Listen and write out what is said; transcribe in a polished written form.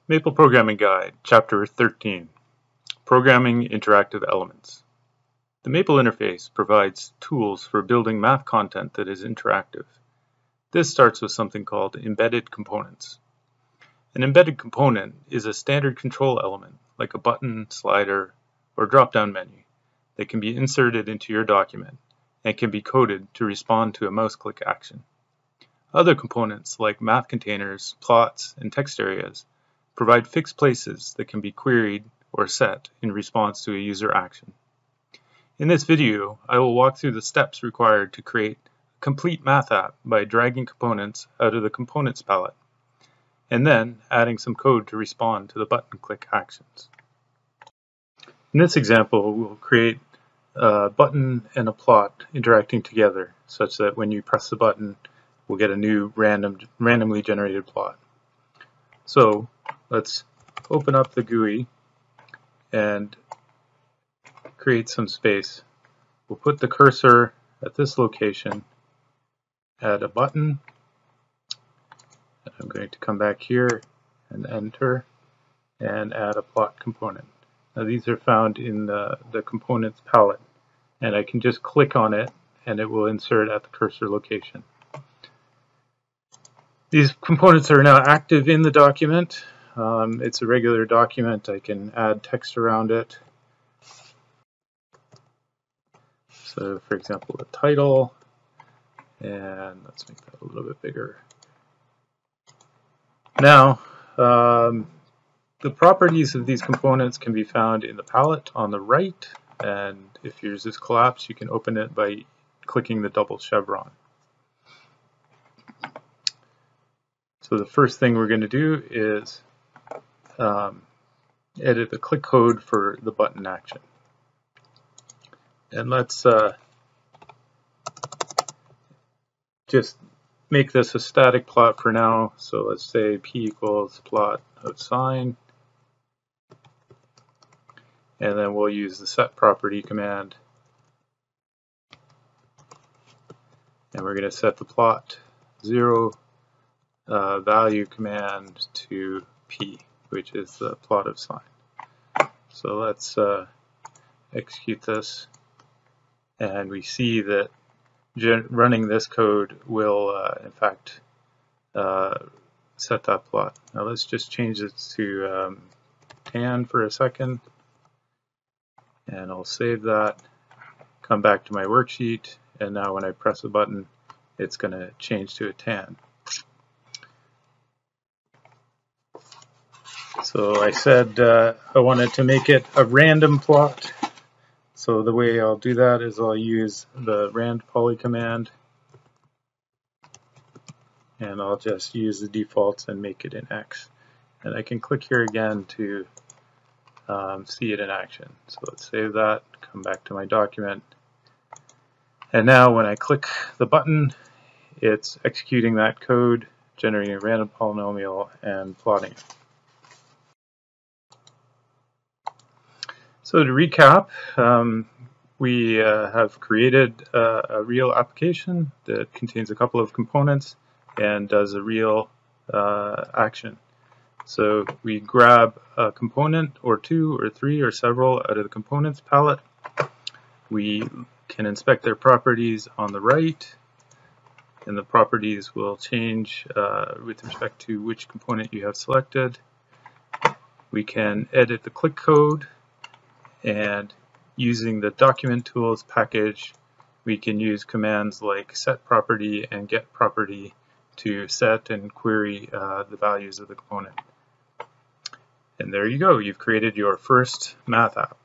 Maple Programming Guide, Chapter 13, Programming Interactive Elements. The Maple interface provides tools for building math content that is interactive. This starts with something called embedded components. An embedded component is a standard control element, like a button, slider, or drop-down menu, that can be inserted into your document and can be coded to respond to a mouse click action. Other components, like math containers, plots, and text areas, provide fixed places that can be queried or set in response to a user action. In this video, I will walk through the steps required to create a complete math app by dragging components out of the Components palette, and then adding some code to respond to the button click actions. In this example, we'll create a button and a plot interacting together, such that when you press the button, we'll get a new randomly generated plot. So let's open up the GUI and create some space. We'll put the cursor at this location, add a button, and I'm going to come back here and enter and add a plot component. Now these are found in the Components palette, and I can just click on it and it will insert at the cursor location. These components are now active in the document. It's a regular document. I can add text around it. So for example, the title, and let's make that a little bit bigger. Now, the properties of these components can be found in the palette on the right, and if yours is collapsed, you can open it by clicking the double chevron. So the first thing we're going to do is edit the click code for the button action. And let's just make this a static plot for now. So let's say p equals plot of sine. And then we'll use the set property command. And we're going to set the plot 0 value command to p, which is the plot of sine. So let's execute this, and we see that running this code will in fact set that plot. Now let's just change it to tan for a second, and I'll save that, come back to my worksheet, and now when I press a button it's going to change to a tan. So I said I wanted to make it a random plot. So the way I'll do that is I'll use the rand poly command, and I'll just use the defaults and make it in X. And I can click here again to see it in action. So let's save that, come back to my document. And now when I click the button, it's executing that code, generating a random polynomial, and plotting it. So to recap, we have created a real application that contains a couple of components and does a real action. So we grab a component or two or three or several out of the Components palette. We can inspect their properties on the right, and the properties will change with respect to which component you have selected. We can edit the click code, and using the document tools package, we can use commands like set property and get property to set and query the values of the component. And there you go, you've created your first math app.